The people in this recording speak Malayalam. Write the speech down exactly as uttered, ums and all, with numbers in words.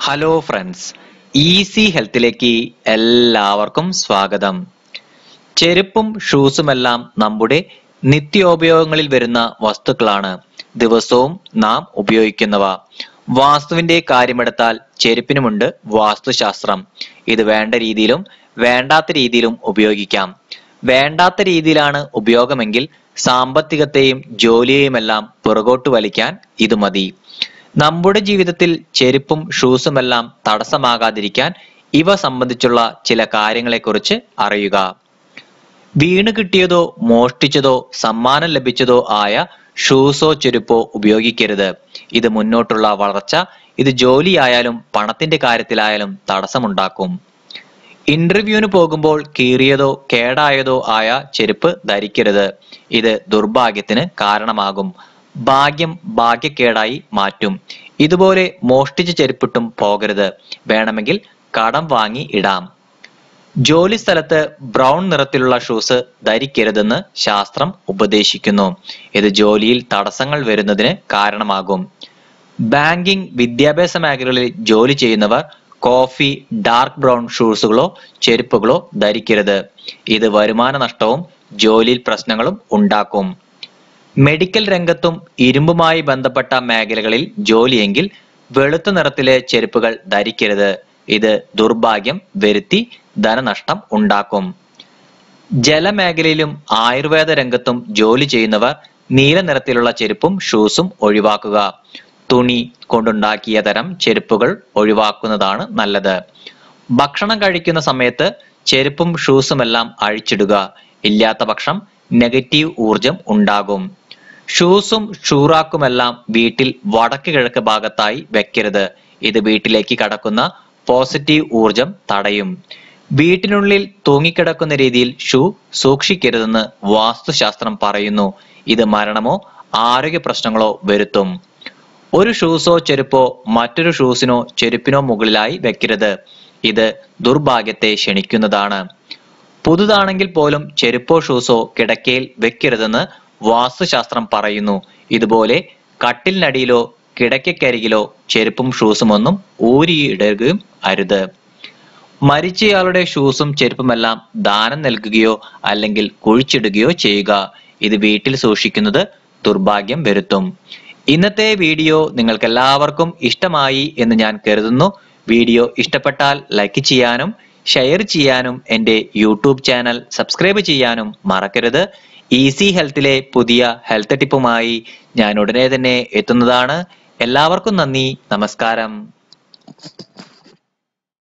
ഹലോ ഫ്രണ്ട്സ്, ഈസി ഹെൽത്തിലേക്ക് എല്ലാവർക്കും സ്വാഗതം. ചെരുപ്പും ഷൂസുമെല്ലാം നമ്മുടെ നിത്യോപയോഗങ്ങളിൽ വരുന്ന വസ്തുക്കളാണ്. ദിവസവും നാം ഉപയോഗിക്കുന്നവ. വാസ്തുവിന്റെ കാര്യമെടുത്താൽ ചെരുപ്പിനുമുണ്ട് വാസ്തുശാസ്ത്രം. ഇത് വേണ്ട രീതിയിലും വേണ്ടാത്ത രീതിയിലും ഉപയോഗിക്കാം. വേണ്ടാത്ത രീതിയിലാണ് ഉപയോഗമെങ്കിൽ സാമ്പത്തികത്തെയും ജോലിയെയുമെല്ലാം പുറകോട്ട് വലിക്കാൻ ഇത് മതി. നമ്മുടെ ജീവിതത്തിൽ ചെരുപ്പും ഷൂസുമെല്ലാം തടസ്സമാകാതിരിക്കാൻ ഇവ സംബന്ധിച്ചുള്ള ചില കാര്യങ്ങളെക്കുറിച്ച് അറിയുക. വീണ് കിട്ടിയതോ മോഷ്ടിച്ചതോ സമ്മാനം ലഭിച്ചതോ ആയ ഷൂസോ ചെരുപ്പോ ഉപയോഗിക്കരുത്. ഇത് മുന്നോട്ടുള്ള വളർച്ച, ഇത് ജോലിയായാലും പണത്തിന്റെ കാര്യത്തിലായാലും തടസ്സമുണ്ടാക്കും. ഇന്റർവ്യൂവിന് പോകുമ്പോൾ കീറിയതോ കേടായതോ ആയ ചെരുപ്പ് ധരിക്കരുത്. ഇത് ദുർഭാഗ്യത്തിന് കാരണമാകും. ഭാഗ്യം ഭാഗ്യക്കേടായി മാറ്റും. ഇതുപോലെ മോഷ്ടിച്ച ചെരുപ്പിട്ടും പോകരുത്. വേണമെങ്കിൽ കടം വാങ്ങി ഇടാം. ജോലി സ്ഥലത്ത് ബ്രൗൺ നിറത്തിലുള്ള ഷൂസ് ധരിക്കരുതെന്ന് ശാസ്ത്രം ഉപദേശിക്കുന്നു. ഇത് ജോലിയിൽ തടസ്സങ്ങൾ വരുന്നതിന് കാരണമാകും. ബാങ്കിംഗ്, വിദ്യാഭ്യാസ മേഖലകളിൽ ജോലി ചെയ്യുന്നവർ കോഫി ഡാർക്ക് ബ്രൗൺ ഷൂസുകളോ ചെരുപ്പുകളോ ധരിക്കരുത്. ഇത് വരുമാന നഷ്ടവും ജോലിയിൽ പ്രശ്നങ്ങളും ഉണ്ടാക്കും. മെഡിക്കൽ രംഗത്തും ഇരുമ്പുമായി ബന്ധപ്പെട്ട മേഖലകളിൽ ജോലിയെങ്കിൽ വെളുത്ത നിറത്തിലെ ചെരുപ്പുകൾ ധരിക്കരുത്. ഇത് ദുർഭാഗ്യം വരുത്തി ധനനഷ്ടം ഉണ്ടാക്കും. ജലമേഖലയിലും ആയുർവേദ രംഗത്തും ജോലി ചെയ്യുന്നവർ നീല നിറത്തിലുള്ള ചെരുപ്പും ഷൂസും ഒഴിവാക്കുക. തുണി കൊണ്ടുണ്ടാക്കിയ തരം ചെരുപ്പുകൾ ഒഴിവാക്കുന്നതാണ് നല്ലത്. ഭക്ഷണം കഴിക്കുന്ന സമയത്ത് ചെരുപ്പും ഷൂസുമെല്ലാം അഴിച്ചിടുക. ഇല്ലാത്ത പക്ഷം നെഗറ്റീവ് ഊർജം ഉണ്ടാകും. ഷൂസും ഷൂറാക്കുമെല്ലാം വീട്ടിൽ വടക്ക് കിഴക്ക് ഭാഗത്തായി വെക്കരുത്. ഇത് വീട്ടിലേക്ക് കടക്കുന്ന പോസിറ്റീവ് ഊർജം തടയും. വീട്ടിനുള്ളിൽ തൂങ്ങിക്കിടക്കുന്ന രീതിയിൽ ഷൂ സൂക്ഷിക്കരുതെന്ന് വാസ്തുശാസ്ത്രം പറയുന്നു. ഇത് മരണമോ ആരോഗ്യ പ്രശ്നങ്ങളോ വരുത്തും. ഒരു ഷൂസോ ചെരുപ്പോ മറ്റൊരു ഷൂസിനോ ചെരുപ്പിനോ മുകളിലായി വെക്കരുത്. ഇത് ദുർഭാഗ്യത്തെ ക്ഷണിക്കുന്നതാണ്. പുതുതാണെങ്കിൽ പോലും ചെരുപ്പോ ഷൂസോ കിടക്കയിൽ വെക്കരുതെന്ന് വാസ്തുശാസ്ത്രം പറയുന്നു. ഇതുപോലെ കട്ടിലിനടിയിലോ കിടക്കക്കരികിലോ ചെരുപ്പും ഷൂസും ഒന്നും ഊരിയിടുകയും അരുത്. മരിച്ചയാളുടെ ഷൂസും ചെരുപ്പുമെല്ലാം ദാനം നൽകുകയോ അല്ലെങ്കിൽ കുഴിച്ചിടുകയോ ചെയ്യുക. ഇത് വീട്ടിൽ സൂക്ഷിക്കുന്നത് ദുർഭാഗ്യം വരുത്തും. ഇന്നത്തെ വീഡിയോ നിങ്ങൾക്ക് എല്ലാവർക്കും ഇഷ്ടമായി എന്ന് ഞാൻ കരുതുന്നു. വീഡിയോ ഇഷ്ടപ്പെട്ടാൽ ലൈക്ക് ചെയ്യാനും ഷെയർ ചെയ്യാനും എൻ്റെ യൂട്യൂബ് ചാനൽ സബ്സ്ക്രൈബ് ചെയ്യാനും മറക്കരുത്. ഈസി ഹെൽത്തിലെ പുതിയ ഹെൽത്ത് ടിപ്പുമായി ഞാൻ ഉടനെ തന്നെ എത്തുന്നതാണ്. എല്ലാവർക്കും നന്ദി, നമസ്കാരം.